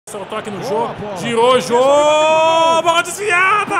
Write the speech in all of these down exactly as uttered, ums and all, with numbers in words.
O toque no Jô, girou, Jô, bola desviada!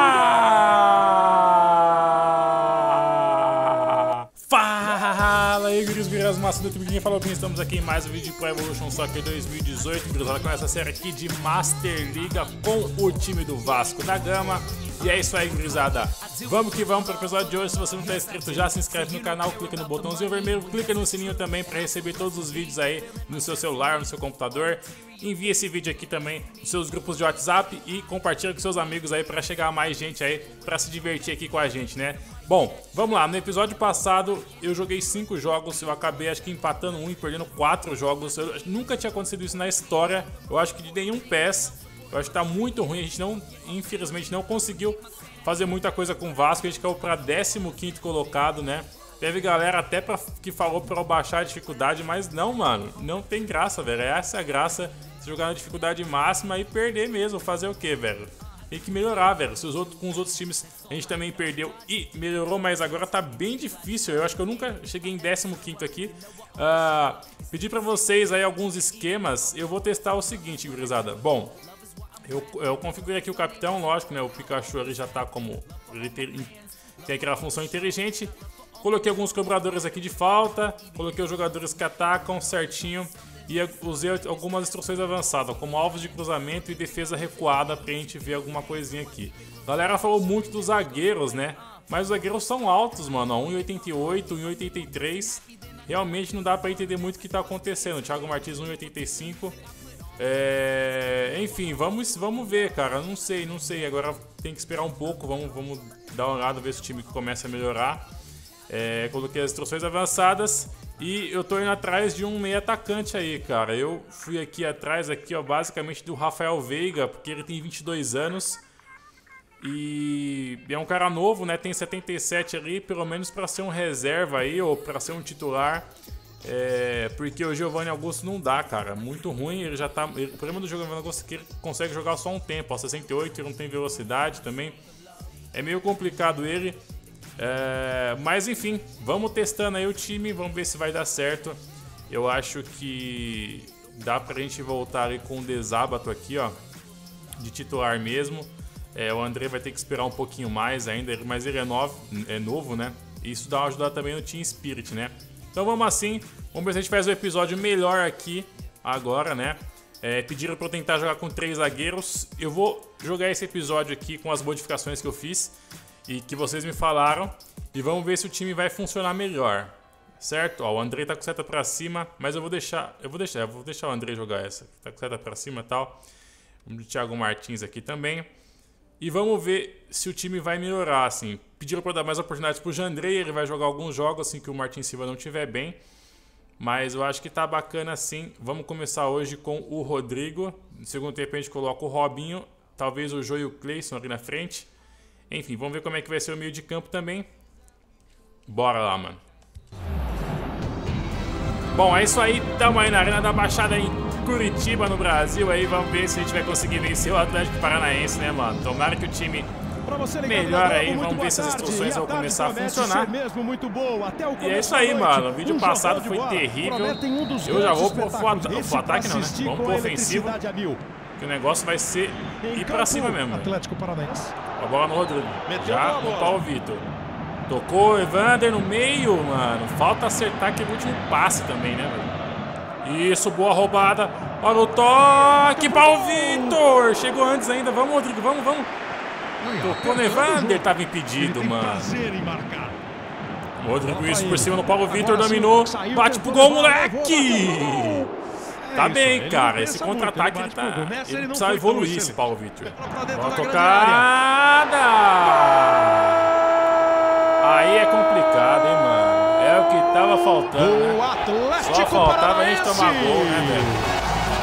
Fala aí, guris, guris, massa do YouTube, falou bem, estamos aqui em mais um vídeo de Pro Evolution Soccer dois mil e dezoito, gurizada, com essa série aqui de Master Liga com o time do Vasco da Gama. E é isso aí, gurizada, vamos que vamos para o episódio de hoje. Se você não está inscrito, já se inscreve no canal, clica no botãozinho vermelho, clica no sininho também para receber todos os vídeos aí no seu celular, no seu computador. Envie esse vídeo aqui também nos seus grupos de WhatsApp e compartilha com seus amigos aí para chegar a mais gente aí, para se divertir aqui com a gente, né? Bom, vamos lá, no episódio passado eu joguei cinco jogos, eu acabei acho que empatando um e perdendo quatro jogos. Eu nunca tinha acontecido isso na história, eu acho que de nenhum P E S. Eu acho que tá muito ruim, a gente não, infelizmente não conseguiu fazer muita coisa com o Vasco, a gente caiu para décimo quinto colocado, né? Teve galera até pra, que falou pra eu baixar a dificuldade, mas não, mano, não tem graça, velho. Essa é a graça, se jogar na dificuldade máxima e perder mesmo, fazer o que, velho? Tem que melhorar, velho. Se os outros, com os outros times a gente também perdeu e melhorou, mas agora tá bem difícil. Eu acho que eu nunca cheguei em décimo quinto aqui. Uh, pedi pra vocês aí alguns esquemas, eu vou testar o seguinte, gurizada. Bom, eu, eu configurei aqui o capitão, lógico, né? O Pikachu ele já tá como... Ele tem, tem aquela função inteligente. Coloquei alguns cobradores aqui de falta, coloquei os jogadores que atacam certinho e usei algumas instruções avançadas, como alvos de cruzamento e defesa recuada, pra gente ver alguma coisinha aqui. A galera falou muito dos zagueiros, né? Mas os zagueiros são altos, mano, um e oitenta e oito, um e oitenta e três. Realmente não dá pra entender muito o que tá acontecendo. O Thiago Martins um e oitenta e cinco. É... Enfim, vamos, vamos ver, cara. Não sei, não sei. Agora tem que esperar um pouco. Vamos, vamos dar uma olhada, ver se o time começa a melhorar. É, coloquei as instruções avançadas e eu tô indo atrás de um meio atacante aí, cara. Eu fui aqui atrás, aqui, ó, basicamente do Rafael Veiga, porque ele tem vinte e dois anos e é um cara novo, né? Tem setenta e sete ali, pelo menos para ser um reserva aí ou para ser um titular. É, porque o Giovanni Augusto não dá, cara. Muito ruim, ele já tá. Ele, o problema do Giovanni Augusto é que ele consegue jogar só um tempo, ó, sessenta e oito, ele não tem velocidade também. É meio complicado ele. É, mas enfim, vamos testando aí o time, vamos ver se vai dar certo. Eu acho que dá pra gente voltar aí com o Desábato aqui, ó, de titular mesmo. É, o André vai ter que esperar um pouquinho mais ainda, mas ele é novo, é novo, né? E isso dá uma ajudada também no Team Spirit, né? Então vamos assim, vamos ver se a gente faz um episódio melhor aqui agora, né? É, pediram pra eu tentar jogar com três zagueiros. Eu vou jogar esse episódio aqui com as modificações que eu fiz e que vocês me falaram, e vamos ver se o time vai funcionar melhor, certo? Ó, o André tá com seta pra cima, mas eu vou deixar, eu vou deixar, eu vou deixar o André jogar essa, tá com seta pra cima e tal. Vamos de Thiago Martins aqui também, e vamos ver se o time vai melhorar, assim. Pediram pra eu dar mais oportunidades pro Jandrei, ele vai jogar alguns jogos assim que o Martins Silva não estiver bem, mas eu acho que tá bacana assim. Vamos começar hoje com o Rodrigo, no segundo tempo a gente coloca o Robinho, talvez o Jô e o Cleison ali na frente. Enfim, vamos ver como é que vai ser o meio de campo também. Bora lá, mano. Bom, é isso aí. Tamo aí na Arena da Baixada em Curitiba, no Brasil. Aí vamos ver se a gente vai conseguir vencer o Atlético Paranaense, né, mano? Tomara que o time melhor aí. Vamos ver se as instruções vão começar a funcionar. E é isso aí, mano. O vídeo passado foi terrível. Eu já vou pro, pro ataque, não, né? Vamos pro ofensivo. Que o negócio vai ser ir pra cima mesmo. Atlético Paranaense. A bola no Rodrigo. Já no Paulo Vitor. Tocou Evander no meio, mano. Falta acertar aquele último passe também, né, velho? Isso, boa roubada. Olha o toque, Paulo Vitor. Chegou antes ainda. Vamos, Rodrigo, vamos, vamos. Tocou no Evander, tava impedido, mano. Rodrigo, isso por cima no Paulo Vitor, dominou. Bate pro gol, moleque. Tá bem, cara. Esse contra-ataque ele, tá... ele precisa evoluir, esse Paulo Vitor. Bola tocada! Aí é complicado, hein, mano. É o que tava faltando, né? Só faltava a gente tomar gol, né, velho?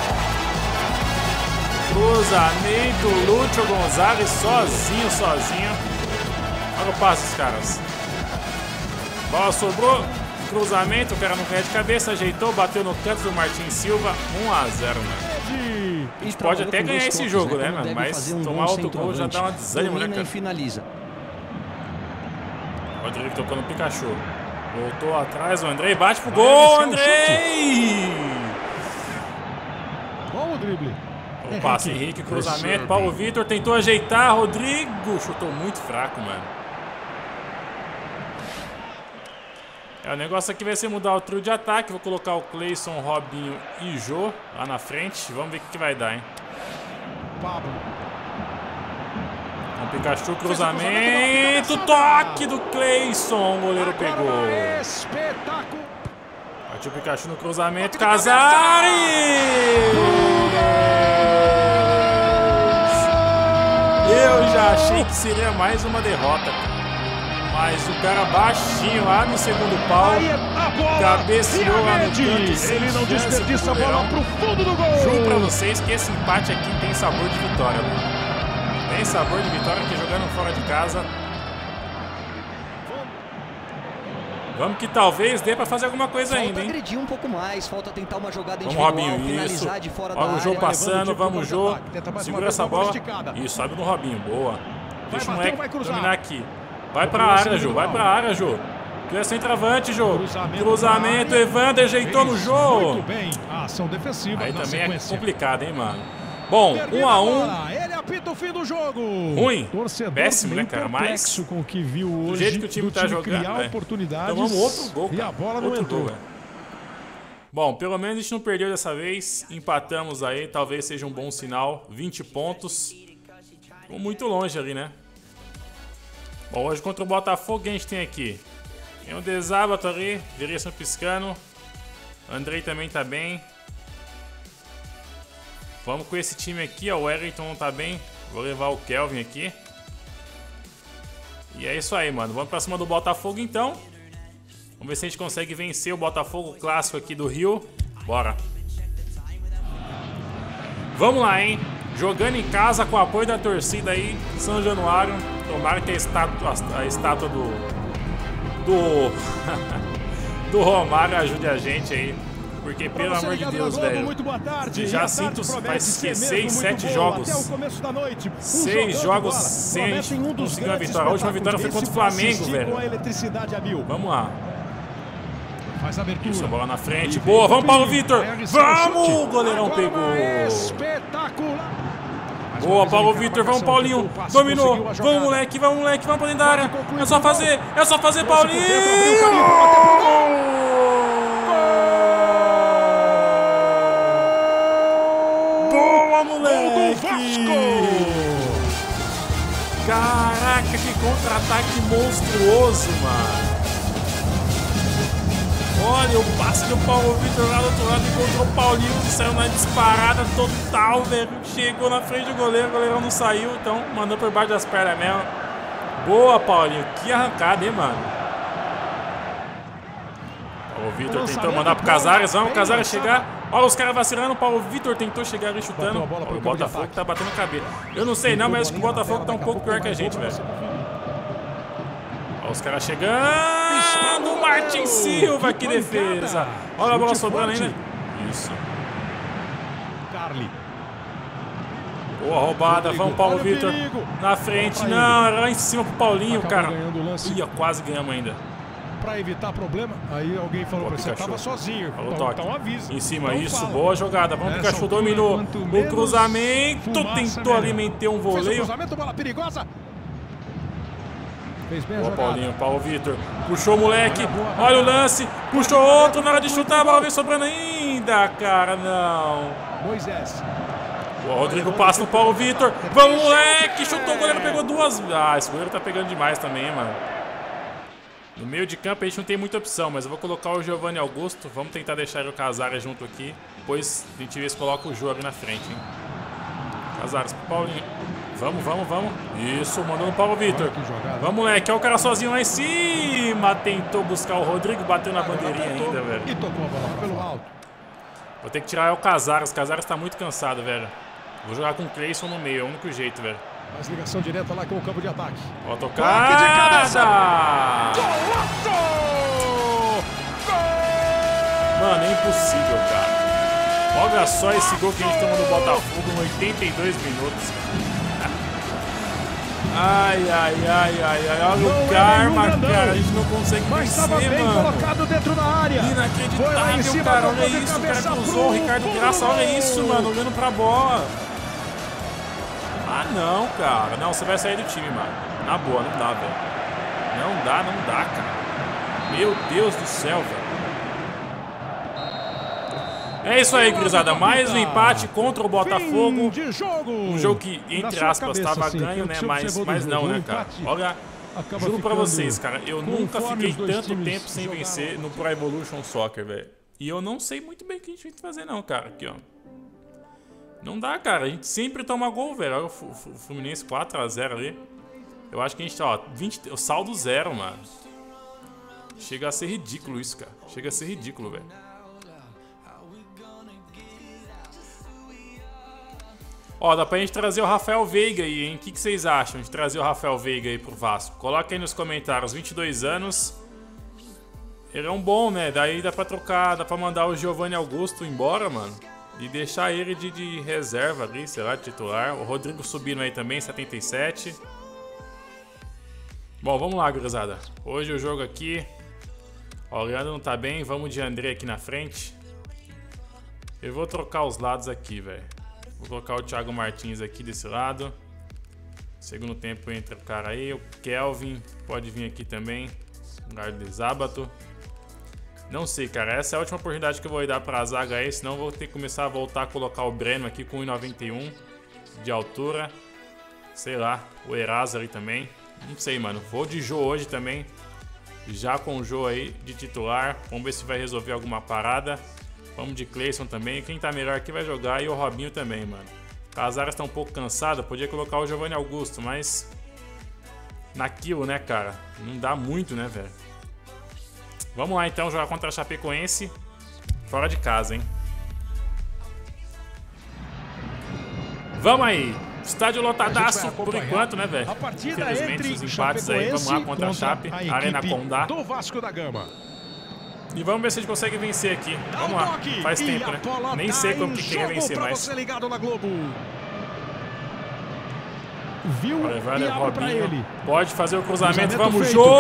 Cruzamento, Lúcio Gonzalez sozinho, sozinho. Olha o passe dos caras. Bola sobrou. Cruzamento, o cara não cai de cabeça, ajeitou, bateu no canto do Martins Silva, um a zero, mano. A gente pode até ganhar esse jogo, né, mano? Mas tomar outro gol já dá uma desânimo, né, cara? Finaliza. Rodrigo tocou no Pikachu. Voltou atrás, o Andrei bate pro gol, Andrei! Bom o drible. O passe, Henrique, cruzamento, Paulo Vitor tentou ajeitar, Rodrigo chutou muito fraco, mano. É, o negócio aqui vai ser mudar o trio de ataque. Vou colocar o Cleison, Robinho e Jô lá na frente. Vamos ver o que, que vai dar, hein. O Pikachu, cruzamento, toque do Cleison, o goleiro pegou. Partiu o Pikachu no cruzamento, Casares! Eu já achei que seria mais uma derrota, mas o cara baixinho lá no segundo pau, cabeceou lá no canto. Ele não desperdiça a bola pro fundo do gol. Juro pra vocês que esse empate aqui tem sabor de vitória, mano. Tem sabor de vitória, que jogando fora de casa. Vamos que talvez dê pra fazer alguma coisa falta ainda, hein? Agredir um pouco mais, falta tentar uma jogada vamos, individual, Robinho, finalizar isso. de fora Olha da o Jô área. passando, vamos, Jô. Segura essa bola. Isso, sobe no Robinho, boa. Deixa o moleque dominar aqui. Vai pra área, Jô, vai pra área, Jô. Tu é centroavante, Jô. Cruzamento, Evander ajeitou no Jô. Muito bem, a ação defensiva. Aí também é complicado, hein, mano. Bom, um a um. Ele apita o fim do jogo. Ruim. Péssimo, né, cara? Mas com o que viu hoje, do jeito que o time tá jogando, oportunidades, tomamos outro gol, cara. E a bola não outro entrou. Gol, bom, pelo menos a gente não perdeu dessa vez. Empatamos aí, talvez seja um bom sinal. vinte pontos. Ficou muito longe ali, né? Bom, hoje contra o Botafogo, a gente tem aqui. Tem o Desábato ali, direção piscando. Andrei também tá bem. Vamos com esse time aqui, ó. O Wellington não tá bem. Vou levar o Kelvin aqui. E é isso aí, mano. Vamos pra cima do Botafogo, então. Vamos ver se a gente consegue vencer o Botafogo clássico aqui do Rio. Bora. Vamos lá, hein. Jogando em casa com o apoio da torcida aí. São Januário. Tomara que a estátua, a estátua do... Do... do Romário ajude a gente aí. Porque, pelo amor de Deus, velho, já sinto, faz seis, sete jogos, seis jogos sem a gente conseguir uma vitória. A última vitória foi contra o Flamengo, velho. Vamos lá. Isso, a bola na frente. Boa, vamos, Paulo Vitor. Vamos, o goleirão pegou. Boa, Paulo Vitor, vamos, Paulinho. Dominou. Vamos, moleque, vamos, moleque, vamos pra dentro da área. É só fazer, é só fazer, Paulinho. Moleque! Caraca, que contra-ataque monstruoso, mano! Olha o passe do Paulo Vitor lá do outro lado, encontrou o Paulinho que saiu na disparada total, velho. Chegou na frente do goleiro, o goleirão não saiu, então mandou por baixo das pernas mesmo. Boa, Paulinho, que arrancada, hein, mano? O Vitor tentou mandar pro Casares, vamos, o Casares chegar. Olha os caras vacilando, o Paulo Vitor tentou chegar ali chutando. O Botafogo tá batendo cabeça. Eu não sei não, mas acho que o Botafogo tá um pouco pior que a gente, velho. Olha os caras chegando. O Martin Silva, que defesa. Olha a bola sobrando ainda. Isso. Boa roubada, vamos, Paulo Vitor. Na frente, não, era lá em cima pro Paulinho, cara. Ia, quase ganhamos ainda. Pra evitar problema, aí alguém falou pra você, tava sozinho. Falou, então, toque. então avisa. Em cima, então isso, fala. boa jogada. Vamos, Pikachu altura, dominou. O cruzamento, fumaça, tentou ali meter um voleio. Fez o cruzamento, bola perigosa. Fez bem a boa, jogada. Paulinho, Paulo Vitor. Puxou o moleque. Olha o lance. Puxou outro na hora de chutar. A bola vem sobrando ainda, cara. Não. Moisés. O Rodrigo passa no Paulo Vitor. Vamos, moleque. Chutou, o goleiro pegou duas. Ah, esse goleiro tá pegando demais também, mano. No meio de campo a gente não tem muita opção, mas eu vou colocar o Giovanni Augusto. Vamos tentar deixar o Casares junto aqui. Depois a gente vê se coloca o Jô ali na frente, hein? Casares pro Paulinho. Vamos, vamos, vamos. Isso, mandou no Paulo Vitor. Vamos, moleque. Olha o cara sozinho lá em cima. Tentou buscar o Rodrigo, bateu na bandeirinha ainda, velho. E tocou a bola pelo alto. Vou ter que tirar o Casares. O Casares tá muito cansado, velho. Vou jogar com o Cleison no meio, é o único jeito, velho. Mas ligação direta lá com o campo de ataque. Ó, tocada! Mano, é impossível, cara. Olha só esse gol que a gente tomou no Botafogo em oitenta e dois minutos. Ai, ai, ai, ai, ai. Olha o karma, cara. A gente não consegue vencer, mano. Colocado dentro da área. Inacreditável, cara. Olha isso, o cara cruzou. O Ricardo Graça, olha isso, mano. Olhando pra bola. Ah, não, cara. Não, você vai sair do time, mano. Na boa, não dá, velho. Não dá, não dá, cara. Meu Deus do céu, velho. É isso aí, gurizada. Mais um empate contra o Botafogo. Um jogo que, entre aspas, estava ganho, né? Mas, mas não, né, cara? Olha, juro pra vocês, cara. Eu nunca fiquei tanto tempo sem vencer no Pro Evolution Soccer, velho. E eu não sei muito bem o que a gente tem que fazer, não, cara. Aqui, ó. Não dá, cara. A gente sempre toma gol, velho. Olha o Fluminense quatro a zero ali. Eu acho que a gente, ó, vinte, o saldo zero, mano. Chega a ser ridículo isso, cara. Chega a ser ridículo, velho. Ó, dá pra gente trazer o Rafael Veiga aí, hein? O que, que vocês acham de trazer o Rafael Veiga aí pro Vasco? Coloca aí nos comentários. vinte e dois anos. Ele é um bom, né? Daí dá pra trocar, dá pra mandar o Giovanni Augusto embora, mano. E deixar ele de, de reserva ali, sei lá, de titular. O Rodrigo subindo aí também, setenta e sete. Bom, vamos lá, gurizada. Hoje o jogo aqui... Ó, o Leandro não tá bem. Vamos de André aqui na frente. Eu vou trocar os lados aqui, velho. Vou colocar o Thiago Martins aqui desse lado. Segundo tempo entra o cara aí. O Kelvin pode vir aqui também. No lugar de Zábato. Não sei, cara. Essa é a última oportunidade que eu vou dar pra zaga aí. Senão eu vou ter que começar a voltar a colocar o Breno aqui com um e noventa e um de altura. Sei lá. O Eraso ali também. Não sei, mano. Vou de Jô hoje também. Já com o Jô aí de titular. Vamos ver se vai resolver alguma parada. Vamos de Cleison também. Quem tá melhor aqui vai jogar. E o Robinho também, mano. Casares tá um pouco cansado. Podia colocar o Giovanni Augusto, mas... Naquilo, né, cara? Não dá muito, né, velho? Vamos lá, então. Jogar contra a Chapecoense. Fora de casa, hein? Vamos aí. Estádio lotadaço por enquanto, né, velho? Infelizmente, os empates aí. Vamos lá contra a Chape. A Arena Condá. Do Vasco da Gama. E vamos ver se a gente consegue vencer aqui. Vamos lá. Faz tempo, né? Nem sei como que queria vencer mais. Viu? Olha, vai levar o Robinho. Ele. Pode fazer o cruzamento. cruzamento Vamos, feito. Jô!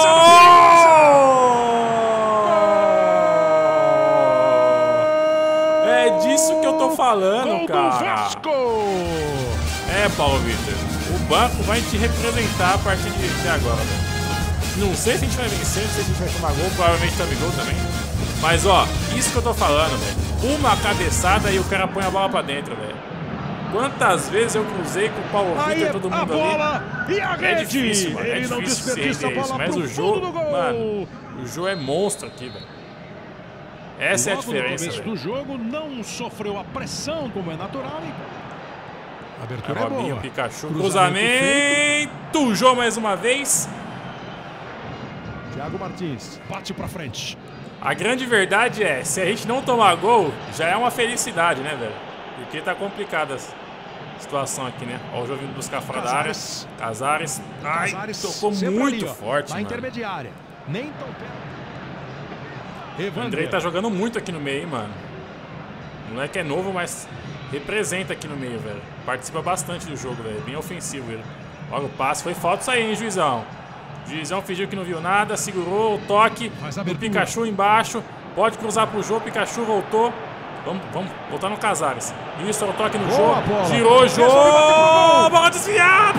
É disso que eu tô falando, Gol cara. do Vasco! É, Paulo Vitor. O banco vai te representar a partir de agora, velho. Não sei se a gente vai vencer, não sei se a gente vai tomar gol, provavelmente tome gol também. Mas, ó, isso que eu tô falando, velho. Uma cabeçada e o cara põe a bola pra dentro, velho. Quantas vezes eu cruzei com o Paulo Vitor e todo mundo bola, ali. E a é difícil, mano. É Ele não difícil ser isso. Mas o Jô, mano, o Jô é monstro aqui, velho. Essa Logo é a diferença, no começo do jogo, não sofreu a pressão, como é natural. A abertura é Robinho, boa. Pikachu, cruzamento. cruzamento. Jô mais uma vez. Thiago Martins, bate pra frente. A grande verdade é, se a gente não tomar gol, já é uma felicidade, né, velho? Porque tá complicada a situação aqui, né? Ó, o jogo vindo buscar fora da área. Casares. Ai, Casares tocou muito ali, forte, na mano. intermediária. Nem tão perto. O Andrei tá jogando muito aqui no meio, hein, mano. O moleque é novo, mas representa aqui no meio, velho. Participa bastante do jogo, velho. Bem ofensivo ele. Olha o passe. Foi falta isso aí, hein, juizão. O juizão fingiu que não viu nada, segurou o toque do Pikachu embaixo. Pode cruzar pro Jô, Pikachu voltou. Vamos, vamos voltar no Casares. Isso, é o toque no Jô. Girou, Jô. Bola desviada!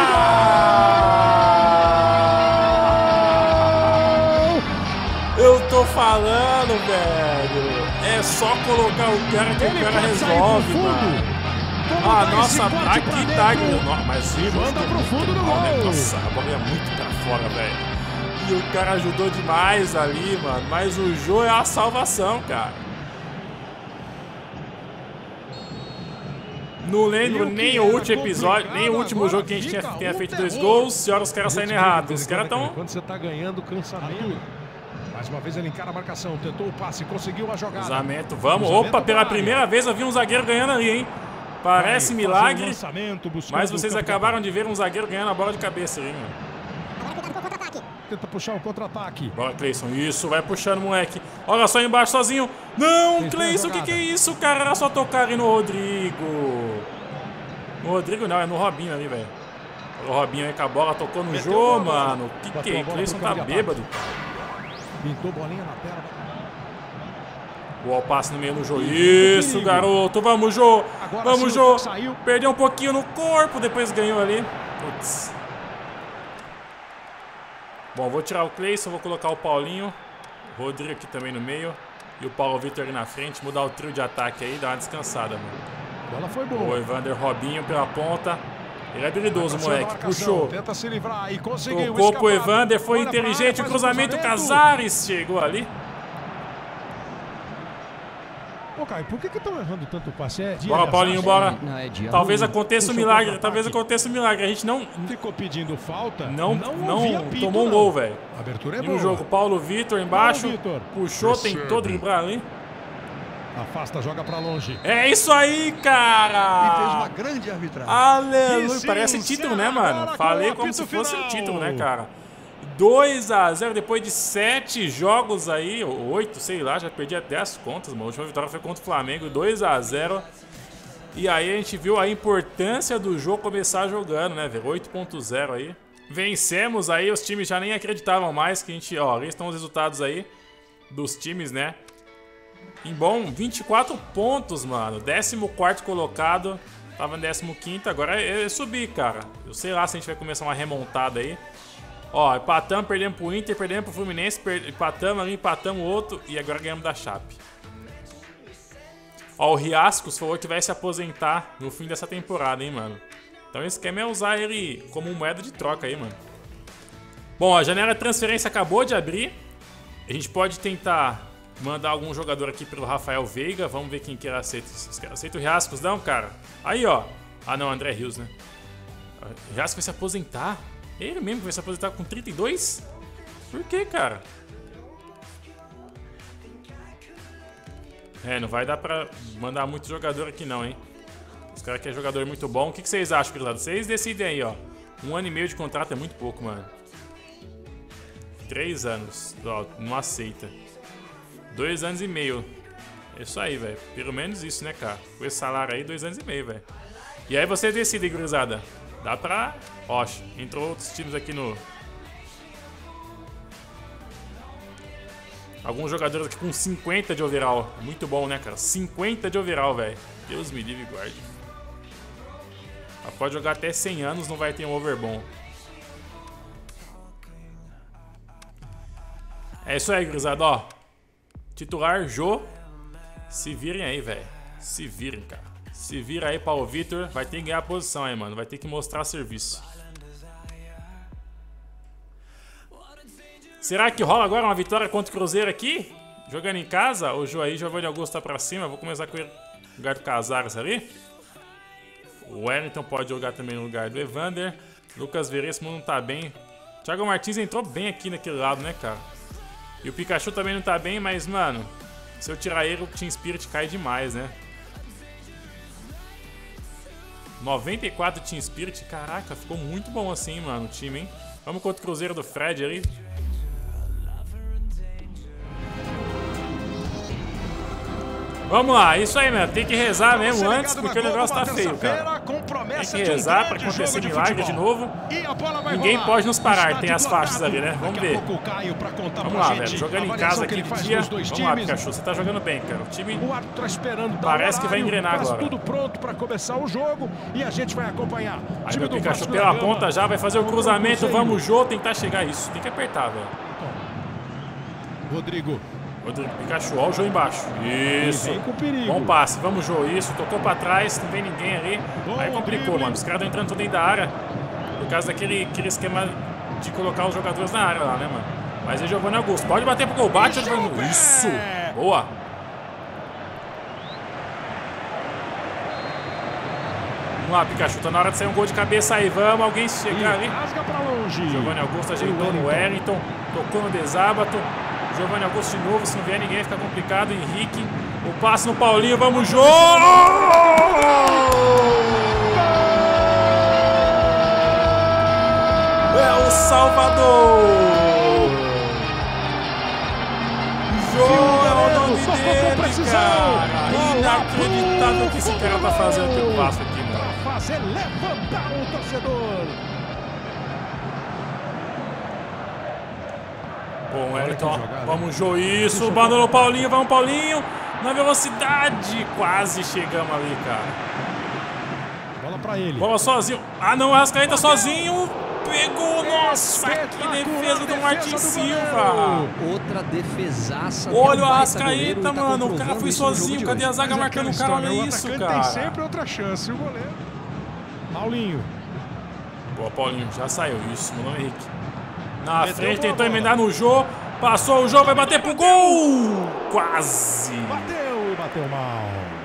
Eu tô falando, velho. É só colocar o cara que o cara resolve, mano. Ah, nossa, aqui tá. Mas o Jô manda pro fundo do gol. Nossa, a bola ia muito pra fora, velho. E o cara ajudou demais ali, mano. Mas o Jô é a salvação, cara. Não lembro nem o último episódio, nem o último jogo que a gente tinha, tenha feito dois gols. E olha os caras saindo errados. Os caras estão... Quando você tá ganhando, cansamento. Mais uma vez ele encara a marcação. Tentou o passe, conseguiu a jogada. Cruzamento, vamos. Opa, pela primeira vez eu vi um zagueiro ganhando ali, hein? Parece milagre, mas vocês acabaram de ver um zagueiro ganhando a bola de cabeça ali, mano. Tenta puxar o contra-ataque. Bora, Cleison. Isso, vai puxando, moleque. Olha só embaixo sozinho. Não, Cleison, o que que é isso, cara? Era só tocar ali no Rodrigo. No Rodrigo não, é no Robinho ali, velho. O Robinho aí com a bola, tocou no Jô, mano. O que que é? Cleison tá bêbado. Pintou bolinha na tela. Boa, passe no meio no Jô. Isso, garoto. Vamos, Jô. Vamos, Jô. Perdeu um pouquinho no corpo, depois ganhou ali. Putz. Bom, vou tirar o Cleison, vou colocar o Paulinho. O Rodrigo aqui também no meio. E o Paulo Vitor ali na frente. Mudar o trio de ataque aí, dar uma descansada, mano. A bola foi boa. O Evander Robinho pela ponta. Ele é habilidoso, moleque. Puxou. Tenta se livrar e conseguiu. Tocou pro Evander, foi inteligente. O cruzamento, Casares chegou ali. Ô, Caio, por que que estão errando tanto o passe? É bora, Paulinho, bora. Não, é dia talvez ruim. aconteça um milagre, talvez aconteça um milagre. A gente não... Ficou pedindo falta. Não, não, não apito, tomou um não. gol, velho. Abertura é e boa. o jogo, Paulo Vitor embaixo. Paulo Vitor. Puxou, tentou driblar ali. Afasta, joga pra longe. É isso aí, cara! E fez uma grande arbitragem. Aleluia! Parece título, né, mano? Falei como se fosse um título, né, cara? dois a zero depois de sete jogos aí, oito, sei lá, já perdi até as contas, mano. A última vitória foi contra o Flamengo, dois a zero. E aí a gente viu a importância do jogo começar jogando, né, velho? oito ponto zero aí. Vencemos aí, os times já nem acreditavam mais que a gente, ó, ali estão os resultados aí dos times, né? Em bom, vinte e quatro pontos, mano. décimo quarto colocado. Tava em décimo quinto, agora é, é subir, cara. Eu sei lá se a gente vai começar uma remontada aí. Ó, empatamos, perdemos pro Inter, perdemos pro Fluminense, per... empatamos ali, empatamos outro e agora ganhamos da Chape. Ó, o Riascos falou que vai se aposentar no fim dessa temporada, hein, mano. Então o esquema é usar ele como moeda de troca aí, mano. Bom, a janela de transferência acabou de abrir. A gente pode tentar mandar algum jogador aqui pelo Rafael Veiga. Vamos ver quem que ele aceita. Aceita o Riascos, não, cara? Aí, ó. Ah, não, André Rios, né? O Riascos vai se aposentar. Ele mesmo vai se aposentar com trinta e dois? Por que, cara? É, não vai dar pra mandar muito jogador aqui não, hein? Os caras querem jogador muito bom. O que, que vocês acham, cruzado? Vocês decidem aí, ó. Um ano e meio de contrato é muito pouco, mano. Três anos. Ó, não aceita. Dois anos e meio. É isso aí, velho. Pelo menos isso, né, cara? Com esse salário aí, dois anos e meio, velho. E aí vocês decidem, cruzada. Dá pra... Ó, entrou outros times aqui no... Alguns jogadores aqui com cinquenta de overall. Muito bom, né, cara? cinquenta de overall, velho. Deus me livre e guarde. Pode jogar até cem anos, não vai ter um over bom. É isso aí, gurizada, ó. Titular, Jô. Se virem aí, velho. Se virem, cara. Se vira aí, Paulo Vitor. Vai ter que ganhar a posição aí, mano. Vai ter que mostrar serviço. Será que rola agora uma vitória contra o Cruzeiro aqui? Jogando em casa? O Jô aí, Giovanni Augusto tá pra cima. Vou começar com ele no lugar do Casares ali. O Wellington pode jogar também no lugar do Evander. Lucas Veríssimo não tá bem. Thiago Martins entrou bem aqui naquele lado, né, cara? E o Pikachu também não tá bem, mas, mano, se eu tirar ele, o Team Spirit cai demais, né? noventa e quatro Team Spirit, caraca, ficou muito bom assim, mano, o time, hein? Vamos contra o Cruzeiro do Fred ali. Vamos lá, isso aí, mano. Tem que rezar mesmo antes, porque o negócio tá feio, cara. Tem que rezar pra acontecer milagre de novo. Ninguém pode nos parar, tem as faixas ali, né? Vamos ver. Vamos lá, velho. Jogando em casa aqui de dia. Vamos lá, Pikachu. Você tá jogando bem, cara. O time parece que vai engrenar agora. Tudo pronto pra começar o jogo e a gente vai acompanhar. Aí meu Pikachu pela ponta já vai fazer o cruzamento. Vamos, Jô, tentar chegar isso. Tem que apertar, velho. Rodrigo. Rodrigo, Pikachu, ó o Jô embaixo. Isso. Bom passe, vamos, Jô. Isso, tocou pra trás, não vem ninguém ali. Aí complicou, mano. Os caras estão entrando tudo dentro da área. Por causa daquele aquele esquema de colocar os jogadores na área lá, né, mano? Mas é Giovanni Augusto. Pode bater pro gol. Bate, Giovanni Augusto. Isso. Boa. Vamos lá, Pikachu. Tá na hora de sair um gol de cabeça aí. Vamos, alguém chegar ali. Giovanni Augusto ajeitou no Wellington. Tocou no Desábato. Giovanni Augusto de novo, se não vier ninguém fica complicado. Henrique, o passe no Paulinho, vamos, Jô! É o Salvador! Jô é o nome dele, cara! Inacreditável o que esse cara tá fazendo pelo Vasco aqui, mano. Pra fazer levantar o torcedor! Bom, Wellington, vamos, Jô, isso, abandonou o Paulinho, vamos, Paulinho, na velocidade. Quase chegamos ali, cara. Bola pra ele. Bola sozinho. Ah, não, o Arrascaeta sozinho. Pegou. Nossa, que defesa do Martin Silva. Outra defesaça. Olha o Arrascaeta, mano. O cara foi sozinho. Cadê a zaga marcando o cara? Olha isso, cara. Tem sempre outra chance, o goleiro. Paulinho. Boa, Paulinho. Já saiu isso, mano, Henrique. Na frente, tentou emendar no Jô. Passou o Jô, vai bater pro gol. Quase. Bateu e bateu mal.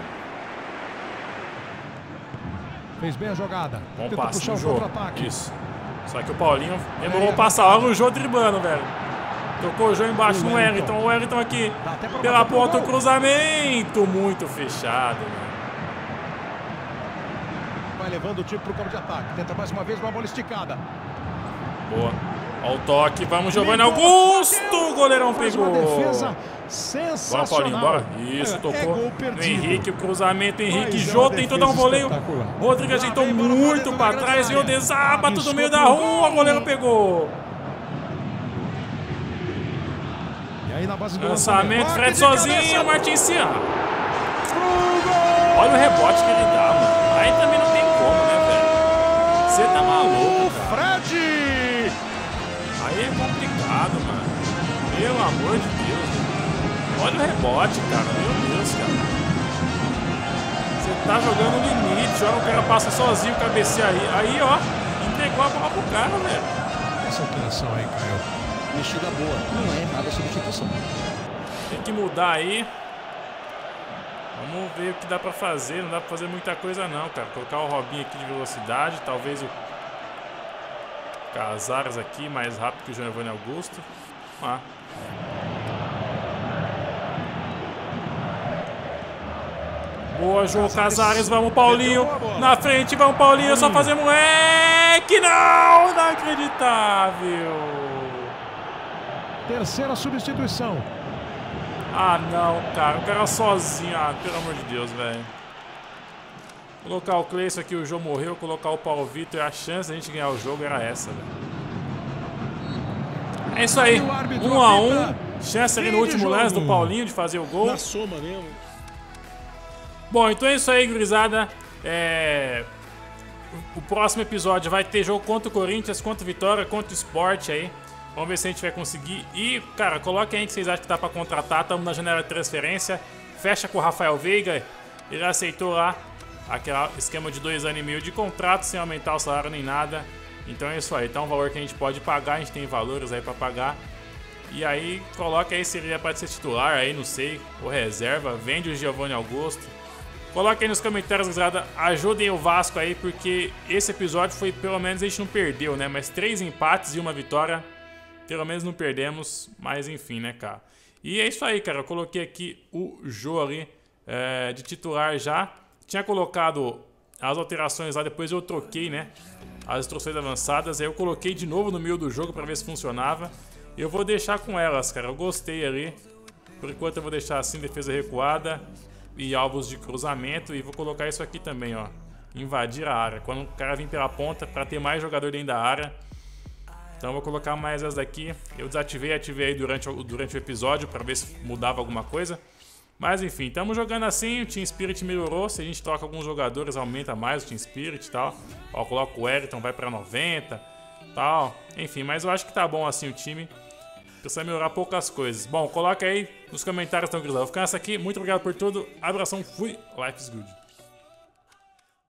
Fez bem a jogada. Bom Tentou passe puxar no o Jô. contra-ataque. Isso. Só que o Paulinho demorou pra passar. Olha o Jô driblando, velho. Tocou o Jô embaixo no Wellington. O Wellington aqui pela ponta, o cruzamento. Muito fechado, velho. Vai levando o time pro campo de ataque. Tenta mais uma vez uma bola esticada. Boa. Olha o toque. Vamos, Giovanni Augusto. O goleirão pegou. Uma defesa sensacional. Bora, Paulinho, bora. Isso, tocou é no Henrique. O cruzamento, Henrique. Mas Jô é tentou dar um voleio. Rodrigo ajeitou muito pra trás. E o desaba tudo no meio da rua. O goleiro pegou. E aí na base do lançamento, Fred sozinho. Martin Silva. Olha o rebote que ele dá, mano. Aí também não tem como, né, velho? Você tá maluco, cara. Fred! Aí é complicado, mano. Pelo amor de Deus, mano. Olha o rebote, cara. Meu Deus, cara. Você tá jogando no limite. Olha, o cara passa sozinho, cabeceia aí. Aí, ó, entregou a bola pro cara, velho. Essa alteração aí, Caio. Mexida boa. Não é nada substituição. Tem que mudar aí. Vamos ver o que dá pra fazer. Não dá pra fazer muita coisa não, cara. Colocar o Robinho aqui de velocidade. Talvez o Casares aqui mais rápido que o Giovanni Augusto. Vamos lá. Boa, João Casares. Vamos, Paulinho. Na frente, vamos, Paulinho. É só fazer moleque. Não! Inacreditável. Terceira substituição. Ah, não, cara. O cara sozinho. Ah, pelo amor de Deus, velho. Colocar o Cleison aqui, o João morreu. Colocar o Paulo Vitor. A chance de a gente ganhar o jogo era essa, velho. É isso aí. Um a um. Chance ali no último lance do Paulinho de fazer o gol. Na soma mesmo. Bom, então é isso aí, gurizada. É... O próximo episódio vai ter jogo contra o Corinthians, contra o Vitória, contra o Sport aí. Vamos ver se a gente vai conseguir. E, cara, coloque aí que vocês acham que dá pra contratar. Estamos na janela de transferência. Fecha com o Rafael Veiga. Ele aceitou lá aquele esquema de dois anos e meio de contrato, sem aumentar o salário nem nada. Então é isso aí. Então é um valor que a gente pode pagar. A gente tem valores aí pra pagar. E aí, coloca aí se ele pode ser titular aí, não sei. Ou reserva. Vende o Giovanni Augusto. Coloque aí nos comentários, gurizada. Ajudem o Vasco aí, porque esse episódio foi, pelo menos, a gente não perdeu, né? Mas três empates e uma vitória. Pelo menos não perdemos, mas enfim, né, cara? E é isso aí, cara. Eu coloquei aqui o Jô ali é, de titular já. Tinha colocado as alterações lá, depois eu troquei, né? As instruções avançadas. Aí eu coloquei de novo no meio do jogo pra ver se funcionava. E eu vou deixar com elas, cara. Eu gostei ali. Por enquanto eu vou deixar assim, defesa recuada e alvos de cruzamento. E vou colocar isso aqui também, ó. Invadir a área. Quando o cara vir pela ponta, pra ter mais jogador dentro da área. Então eu vou colocar mais essa daqui. Eu desativei e ativei aí durante, durante o episódio para ver se mudava alguma coisa. Mas enfim, estamos jogando assim, o Team Spirit melhorou. Se a gente troca alguns jogadores, aumenta mais o Team Spirit e tal. Ó, coloca o Wellington, vai para noventa tal. Enfim, mas eu acho que tá bom assim o time. Precisa melhorar poucas coisas. Bom, coloca aí nos comentários, então, Grisel. Vou ficar nessa aqui. Muito obrigado por tudo. Abração, fui. Life is good.